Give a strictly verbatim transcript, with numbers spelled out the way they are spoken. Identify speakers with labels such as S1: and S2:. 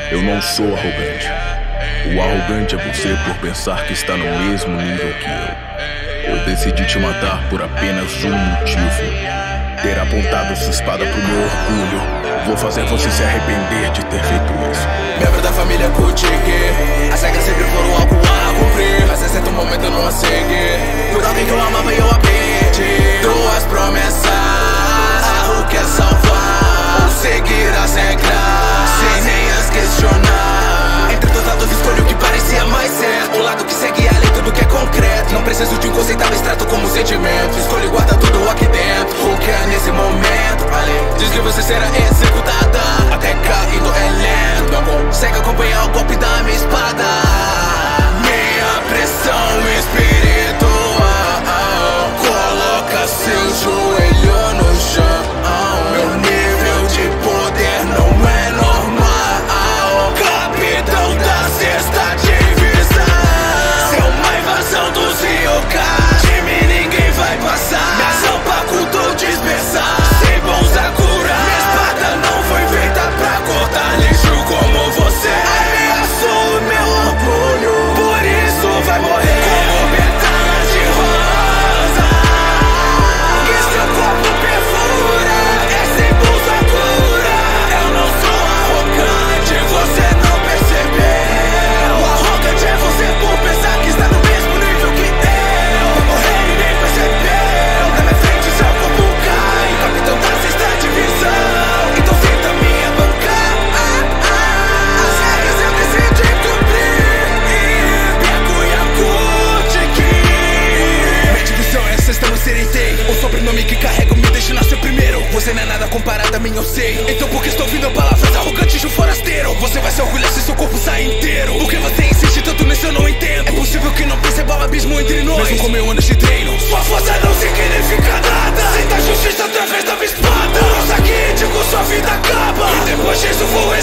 S1: Eu não sou arrogante. O arrogante é você por pensar que está no mesmo nível que eu. Eu decidi te matar por apenas um motivo: ter apontado sua espada pro meu orgulho. Vou fazer você se arrepender de ter feito isso.
S2: Membro da família Kuchiki, as regras sempre foram algo a cumprir, mas em certo momento eu não a segui. Por alguém que eu amava e eu a perdi. Duas promessas, o que é salvar ou seguir as regras sem nem as questionar. Entre dois lados escolho o que parecia mais certo, o lado que seguia além tudo que é concreto. Não preciso de um conceito abstrato como sentimento. Escolho e guarda tudo aqui dentro. O que é nesse momento? Diz que você será executada até caído é lento. Não consegue acompanhar o golpe da minha espada. Minha pressão espiritual coloca seu joelho no chão. Meu nível de poder não é normal. Capitão da sexta divisão. Seu uma invasão dos Ryoka. De mim ninguém vai passar. Minha ação facultou dispersar. Sem bons a curar. Minha espada não foi feita pra cortar lixo como você. Ameaçou o meu orgulho, por isso vai morrer como pétalas de rosa que seu corpo perfura. É sem bons a cura. Eu não sou arrogante, você não percebeu. O arrogante é você por pensar que está no mesmo nível que eu. Vai morrer e nem percebeu. Na minha frente seu corpo cai, capitão da sexta divisão. Então senta minha bancada. As regras eu decidi cumprir. Pego Yakuti. Mente do seu ancestral, eu seretei. O sobrenome que carrego me deixa nascer primeiro. Você não é nada comparado a mim, eu sei. Então por que estou ouvindo palavras arrogantes de um forasteiro? Você vai se orgulhar se seu corpo sai inteiro. Por que você insiste tanto nisso eu não entendo. É possível que não perceba o abismo entre nós, mesmo com mil anos de treino. Sua força não significa nada. Sinta a justiça através da minha espada. Por uns aqui digo sua vida acaba, e depois disso vou